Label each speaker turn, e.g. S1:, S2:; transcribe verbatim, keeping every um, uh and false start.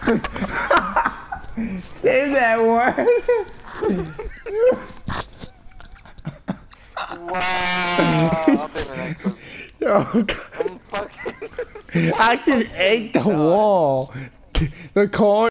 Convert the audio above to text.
S1: Say that word.
S2: Wow. I'll take the next one.
S1: Yo,
S2: I'm fucking.
S1: I just ate the wall. The corn.